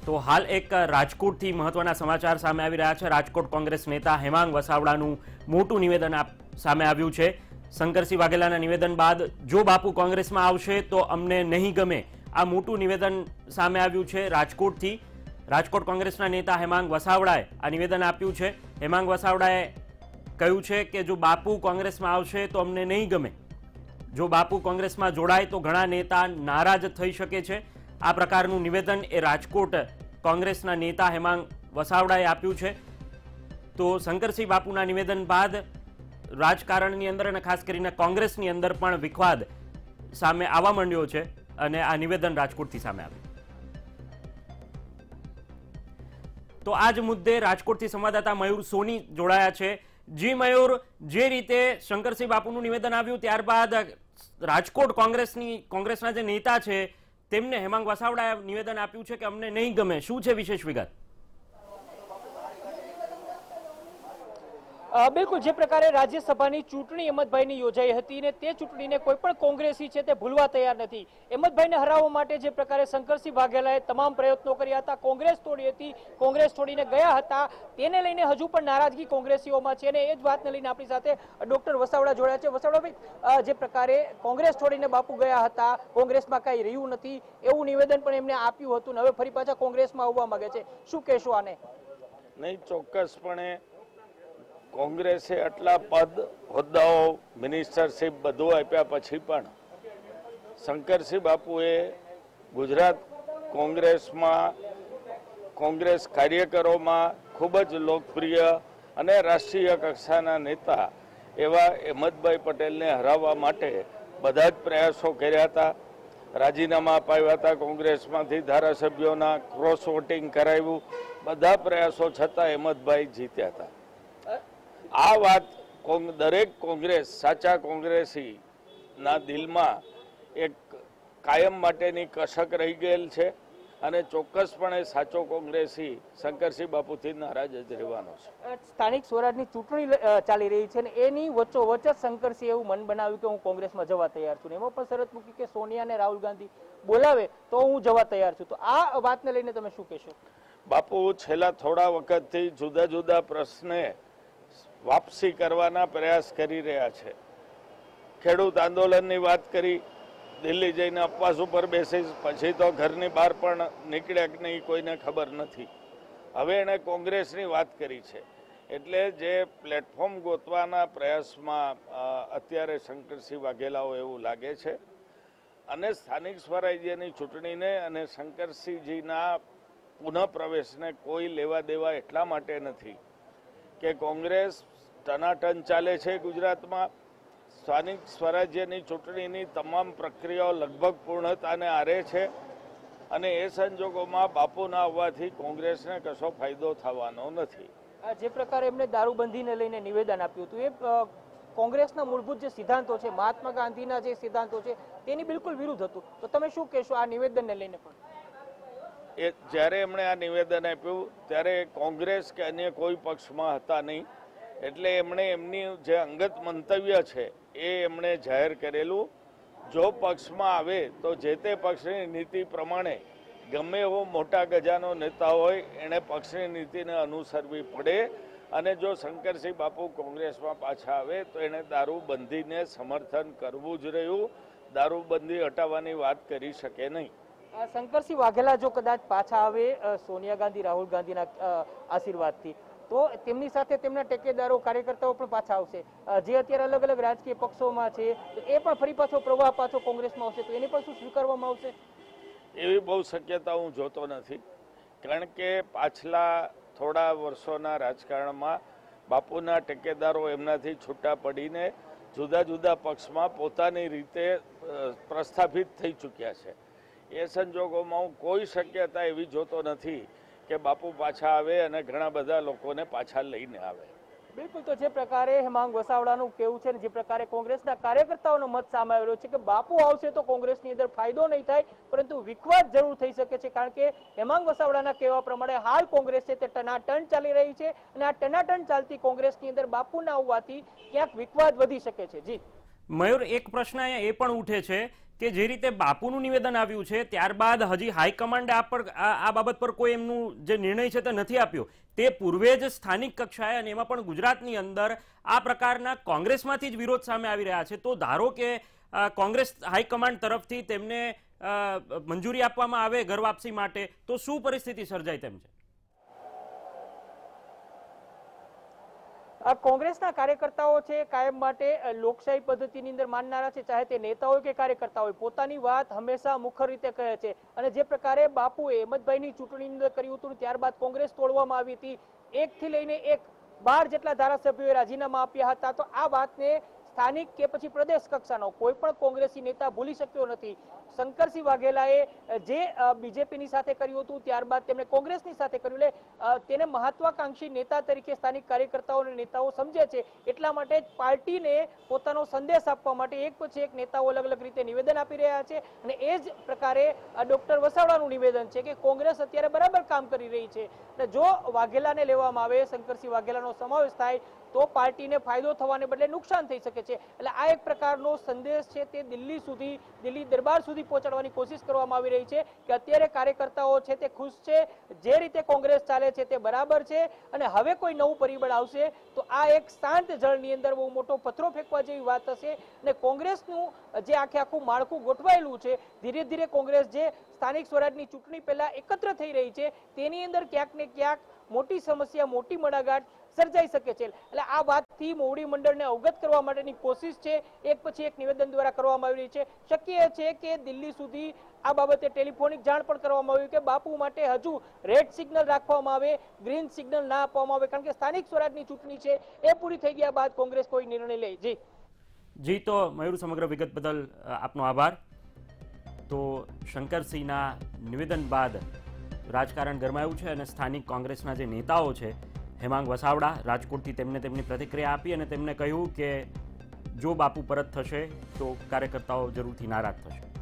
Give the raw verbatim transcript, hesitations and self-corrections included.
તો હાલ એક રાજકોટથી મહત્વના સમાચાર સામે આવી રહ્યા છે। રાજકોટ કોંગ્રેસ નેતા હેમાંગ વસાવડાનું મોટું નિવેદન સામે આવ્યું છે। શંકરસિંહ વાઘેલાના નિવેદન બાદ જો બાપુ કોંગ્રેસમાં આવશે તો અમને નહીં ગમે, આ મોટું નિવેદન સામે આવ્યું છે રાજકોટથી। રાજકોટ કોંગ્રેસના નેતા હેમાંગ વસાવડાએ આ નિવેદન આપ્યું છે। હેમાંગ વસાવડાએ કહ્યું છે કે જો બાપુ કોંગ્રેસમાં આવશે તો અમને નહીં ગમે, જો બાપુ કોંગ્રેસમાં જોડાય તો ઘણા નેતા નારાજ થઈ શકે છે। આ પ્રકારનું નિવેદન એ રાજકોટ કોંગ્રેસના નેતા હેમાંગ વસાવડાએ આપ્યું છે। તો શંકરસિંહ બાપુના નિવેદન બાદ રાજકારણની અંદર અને ખાસ કરીને કોંગ્રેસની અંદર પણ વિખવાદ સામે આવવા માંડ્યો છે અને આ નિવેદન રાજકોટથી સામે આવ્યું। તો આ જ મુદ્દે રાજકોટથી સંવાદદાતા મયુર સોની જોડાયા છે। જી મયુર, જે રીતે શંકરસિંહ બાપુનું નિવેદન આવ્યું ત્યારબાદ રાજકોટ કોંગ્રેસની કોંગ્રેસના જે નેતા છે તેમને હેમાંગ વસાવડાએ નિવેદન આપ્યું છે કે અમને નહીં ગમે, શું છે વિશેષ વિગત? બિલકુલ, જે પ્રકારે રાજ્યસભાની ચૂંટણી હેમંતભાઈની યોજાઈ હતી ને તે ચૂંટણીને કોઈ પણ કોંગ્રેસી છે તે ભૂલવા તૈયાર નથી। હેમંતભાઈને હરાવવા માટે જે પ્રકારે શંકરસિંહ વાઘેલાએ તમામ પ્રયત્નો કર્યા હતા, કોંગ્રેસ તોડી હતી, કોંગ્રેસ છોડીને ગયા હતા, તેને લઈને હજુ પણ નારાજગી કોંગ્રેસીઓમાં છે અને એ જ વાતને લઈને આપણી સાથે ડોક્ટર વસાવડા જોડાયા છે। વસાવડાભાઈ, જે પ્રકારે કોંગ્રેસ છોડીને બાપુ ગયા હતા, કોંગ્રેસમાં કાંઈ રહ્યું નથી એવું નિવેદન પણ એમને આપ્યું હતું, હવે ફરી પાછા કોંગ્રેસમાં આવવા માંગે છે, શું કહેશો આને? નહીં, ચોક્કસપણે કોંગ્રેસે આટલા પદ, હોદ્દાઓ, મિનિસ્ટરશીપ બધું આપ્યા પછી પણ શંકરસિંહ બાપુએ ગુજરાત કોંગ્રેસમાં કોંગ્રેસ કાર્યકરોમાં ખૂબ જ લોકપ્રિય અને રાષ્ટ્રીય કક્ષાના નેતા એવા હેમંતભાઈ પટેલને હરાવવા માટે બધા જ પ્રયાસો કર્યા હતા। રાજીનામા અપાવ્યા હતા, કોંગ્રેસમાંથી ધારાસભ્યોના ક્રોસ વોટિંગ કરાવ્યું, બધા પ્રયાસો છતાં હેમંતભાઈ જીત્યા હતા। આ વાત દરેક કોંગ્રેસ સાચા કોંગ્રેસી ના દિલમાં એક કાયમ માટેની કશક રહી ગયેલ છે અને ચોક્કસપણે સાચો કોંગ્રેસી શંકરસિંહ બાપુથી નારાજ જ રહેવાનો છે। સ્થાનિક સ્વરાજની ચૂંટણી ચાલી રહી છે ને એની વચ્ચોવચ્ચ જ શંકરસિંહ એવું મન બનાવ્યું કે હું કોંગ્રેસમાં જવા તૈયાર છું, એમાં પણ શરત મૂકી કે સોનિયા અને રાહુલ ગાંધી બોલાવે તો હું જવા તૈયાર છું, તો આ વાતને લઈને તમે શું કહેશો? બાપુ છેલ્લા થોડા વખતથી જુદા જુદા પ્રશ્ને વાપસી કરવાના પ્રયાસ કરી રહ્યા છે। ખેડૂત આંદોલનની વાત કરી, દિલ્હી જઈને અપવાસ ઉપર બેસી, પછી તો ઘરની બહાર પણ નીકળ્યા કે નહીં કોઈને ખબર નથી। હવે એણે કોંગ્રેસની વાત કરી છે, એટલે જે પ્લેટફોર્મ ગોતવાના પ્રયાસમાં અત્યારે શંકરસિંહ વાઘેલાઓ એવું લાગે છે અને સ્થાનિક સ્વરાજ્યની ચૂંટણીને અને શંકરસિંહજીના પુનઃ પ્રવેશને કોઈ લેવા દેવા એટલા માટે નથી કે કોંગ્રેસ ટનાટન ચાલે છે ગુજરાતમાં। સ્થાનિક સ્વરાજ્યની ચૂંટણીની તમામ પ્રક્રિયાઓ લગભગ પૂર્ણતાને આરે છે અને એ સંજોગોમાં બાપુના આવવાથી કોંગ્રેસને કશો ફાયદો થવાનો નથી। જે પ્રકારે એમને દારૂબંધીને લઈને નિવેદન આપ્યું હતું એ કોંગ્રેસના મૂળભૂત જે સિદ્ધાંતો છે, મહાત્મા ગાંધીના જે સિદ્ધાંતો છે તેની બિલકુલ વિરુદ્ધ હતું, તો તમે શું કહેશો આ નિવેદનને લઈને? પણ એ જ્યારે એમણે આ નિવેદન આપ્યું ત્યારે કોંગ્રેસ કે અન્ય કોઈ પક્ષમાં હતા નહીં, એટલે એમણે એમની જે અંગત મંતવ્ય છે એ એમણે જાહેર કરેલું। જો પક્ષમાં આવે તો જે તે પક્ષની નીતિ પ્રમાણે ગમે એવો મોટા ગજાનો નેતા હોય એણે પક્ષની નીતિને અનુસરવી પડે અને જો શંકરસિંહ બાપુ કોંગ્રેસમાં પાછા આવે તો એણે દારૂબંધીને સમર્થન કરવું જ રહ્યું, દારૂબંધી હટાવવાની વાત કરી શકે નહીં। શંકરસિંહ વાઘેલા જો કદાચ પાછા આવે સોનિયા ગાંધી, રાહુલ ગાંધીના આશીર્વાદથી, તો તેમની સાથે તેમના ટેકેદારો, કાર્યકર્તાઓ પણ પાછા આવશે, જે અત્યારે અલગ અલગ રાજકીય પક્ષોમાં છે એ પણ ફરી પાછો પ્રવાહ પાછો કોંગ્રેસમાં આવશે, તો એને પણ શું સ્વીકારવામાં આવશે? એવી બહુ શક્યતા હું જોતો નથી, કારણ કે પાછલા થોડા વર્ષોના રાજકારણમાં બાપુના ટેકેદારો એમનાથી છૂટા પડીને જુદા જુદા પક્ષમાં પોતાની રીતે પ્રસ્થાપિત થઈ ચૂક્યા છે। એ સંજોગોમાં હું કોઈ શક્યતા એવી જોતો નથી કે બાપુ પાછા આવે અને ઘણા બધા લોકોને પાછા લઈને આવે। બિલકુલ, તો જે પ્રકારે હેમાંગ વસાવડાનું કહેવું છે, જે પ્રકારે કોંગ્રેસના કાર્યકર્તાઓનો મત સામે આવ્યો છે કે બાપુ આવશે તો કોંગ્રેસની અંદર ફાયદો નહીં થાય પરંતુ વિખવાદ જરૂર થઈ શકે છે, કારણ કે હેમાંગ વસાવડાના કહેવા પ્રમાણે હાલ કોંગ્રેસ છે તે ટનાટન ચાલી રહી છે અને આ ટનાટન ચાલતી કોંગ્રેસની અંદર બાપુના આવવાથી ક્યાંક વિખવાદ વધી શકે છે। જી મયુર, એક પ્રશ્ન એ પણ ઉઠે છે કે જે રીતે બાપુનું નિવેદન આવ્યું છે ત્યારબાદ હજી હાઈકમાન્ડે આ પર આ બાબત પર કોઈ એમનું જે નિર્ણય છે તે નથી આપ્યો. તે પૂર્વે જ સ્થાનિક કક્ષાએ અને એમાં પણ ગુજરાતની અંદર આ પ્રકારના કોંગ્રેસમાંથી જ વિરોધ સામે આવી રહ્યા છે. તો ધારો કે કોંગ્રેસ હાઈકમાન્ડ તરફથી તેમને મંજૂરી આપવામાં આવે ઘર વાપસી માટે, તો શું પરિસ્થિતિ સર્જાય તેમ છે? કોંગ્રેસના કાર્યકર્તાઓ છે કાયમ માટે લોકશાહી પદ્ધતિની અંદર માનનારા છે, ચાહે તે નેતા હોય કે કાર્યકર્તા હોય. પોતાની વાત હંમેશા મુખર રીતે કહે છે અને જે પ્રકારે બાપુએ અહેમદભાઈની ચૂંટણીની અંદર કર્યું હતું ત્યારબાદ કોંગ્રેસ તોડવામાં આવી હતી, એક થી લઈને એક બાર જેટલા ધારાસભ્યોએ રાજીનામા આપ્યા હતા. તો આ વાતને સ્થાનિક કે પછી પ્રદેશ કક્ષાનો કોઈ પણ કોંગ્રેસી નેતા ભૂલી શક્યો નથી. શંકરસિંહ વાઘેલાએ જે બીજેપીની સાથે કર્યું હતું ત્યારબાદ તેમણે કોંગ્રેસની સાથે કર્યું, એટલે તેને મહત્વાકાંક્ષી નેતા તરીકે સ્થાનિક કાર્યકર્તાઓ અને નેતાઓ સમજે છે. એટલા માટે જ પાર્ટીને પોતાનો સંદેશ આપવા માટે એક પછી એક નેતાઓ અલગ અલગ રીતે નિવેદન આપી રહ્યા છે. અને એ જ પ્રકારે ડોક્ટર વસાવડાનું નિવેદન છે કે કોંગ્રેસ અત્યારે બરાબર કામ કરી રહી છે અને જો વાઘેલાને લેવામાં આવે, શંકરસિંહ વાઘેલાનો સમાવેશ થાય તો પાર્ટીને ફાયદો થવાને બદલે નુકસાન થઈ શકે છે. એટલે આ એક પ્રકારનો સંદેશ છે તે દિલ્હી સુધી, દિલ્હી દરબાર સુધી પહોંચાડવાની કોશિશ કરવામાં આવી રહી છે કે અત્યારે કાર્યકર્તાઓ છે તે ખુશ છે, જે રીતે કોંગ્રેસ ચાલે છે તે બરાબર છે અને હવે કોઈ નવું પરિબળ આવશે તો આ એક શાંત જળની અંદર બહુ મોટો પથ્થરો ફેંકવા જેવી વાત હશે. અને કોંગ્રેસનું જે આખે આખું માળખું ગોઠવાયેલું છે, ધીરે ધીરે કોંગ્રેસ જે સ્થાનિક સ્વરાજની ચૂંટણી પહેલા એકત્ર થઈ રહી છે તેની અંદર ક્યાંક ને ક્યાંક મોટી સમસ્યા, મોટી મડાગાંઠ સર્જાઈ શકે છે. એટલે આ વાતથી મોવડી મંડળને અવગત કરવા માટેની કોશિશ છે એક પછી એક નિવેદન દ્વારા કરવામાં આવી રહી છે. શક્ય છે કે દિલ્હી સુધી આ બાબતે ટેલિફોનિક જાણ પણ કરવામાં આવ્યું કે બાપુ માટે હજુ રેડ સિગ્નલ રાખવામાં આવે, ગ્રીન સિગ્નલ ના આપવામાં આવે, કારણ કે સ્થાનિક સ્વરાજની ચૂંટણી છે એ પૂરી થઈ ગયા બાદ કોંગ્રેસ કોઈ નિર્ણય લે. જી જી તો મયુર, સમગ્ર વિગત બદલ આપનો આભાર. તો શંકરસિંહના નિવેદન બાદ રાજકારણ ગરમાયું છે અને સ્થાનિક કોંગ્રેસના જે નેતાઓ છે, હેમાંગ વસાવડા રાજકોટથી, તેમને તેમની પ્રતિક્રિયા આપી અને તેમને કહ્યું કે જો બાપુ પરત થશે તો કાર્યકર્તાઓ જરૂરથી નારાજ થશે.